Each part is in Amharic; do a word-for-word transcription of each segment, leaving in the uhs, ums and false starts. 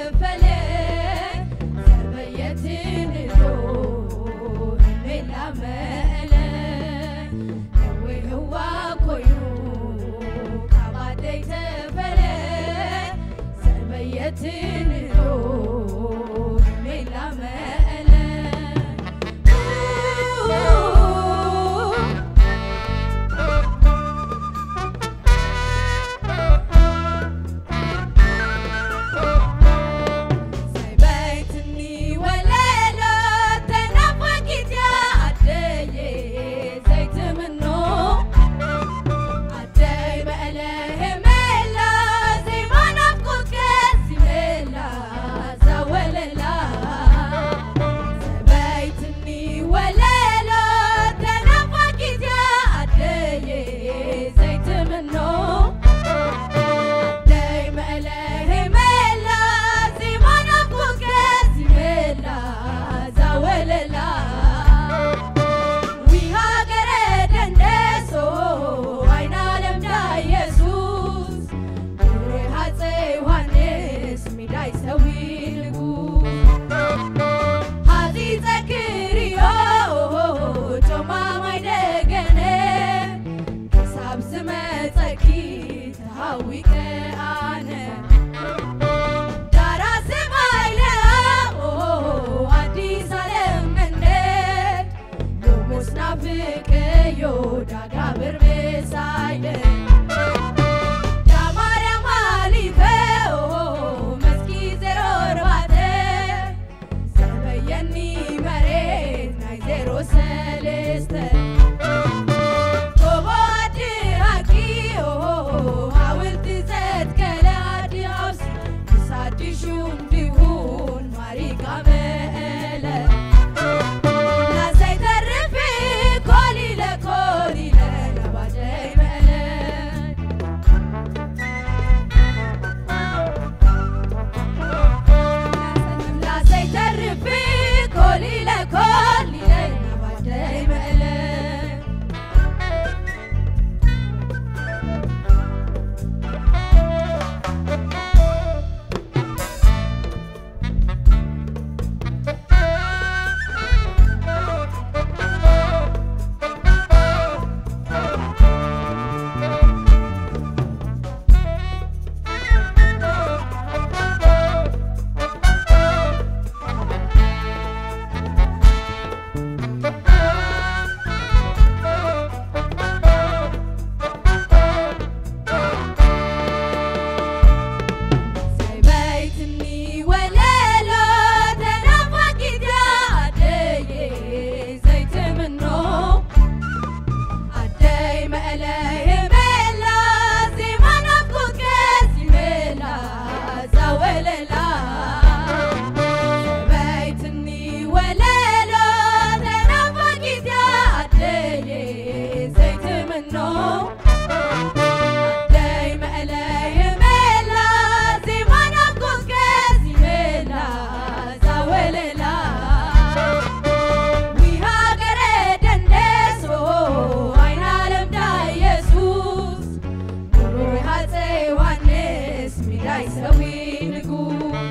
يسوي نقول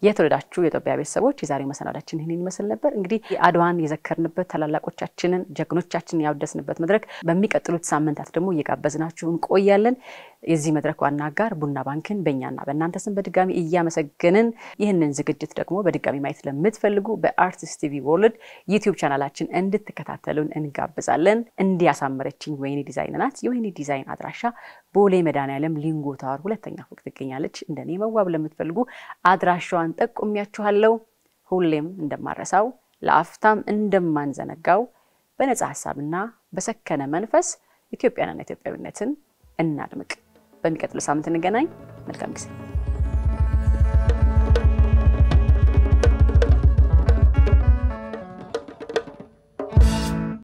የተወደዳችሁ የኢትዮጵያ ቤተሰቦች የዛሬ መሰናዳችን ይህንን ይመስል ነበር እንግዲህ አድዋን የዘከርንበት ታላላቆቻችንን ጀግኖቻችንን ያወደስንበት መድረክ በሚቀጥሉት ሳምንታት ደግሞ እየጋበዝናችሁ እንቆያለን የዚህ መድረክ ዋና አጋር ቡና ባንክን በእኛና በእናንተ ስም በድጋሚ እያመሰገንን ይህንን ዝግጅት ደግሞ በድጋሚ ማየት ለምትፈልጉ በአርቲስት ቲቪ ወርልድ ዩቲዩብ ቻናላችን እንድትከታተሉን እንጋብዛለን እንዲያሳመረችኝ ወይኔ ዲዛይን ናት የወይኔ ዲዛይን አድራሻ ቦሌ መድኃኔዓለም ሊንጎ ታወር ሁለተኛ ፎቅ ትገኛለች እንደኔ መዋብ ለምትፈልጉ አድራሻዋን ጠቁሚያችኋለሁ ሁሌም እንደማረሳው ለአፍታም እንደማንዘነጋው በነጻ ሐሳብና በሰከነ መንፈስ ኢትዮጵያና ኢትዮጵያዊነትን እናድምቅ በሚቀጥለው ሳምንት እንገናኝ መልካም ጊዜ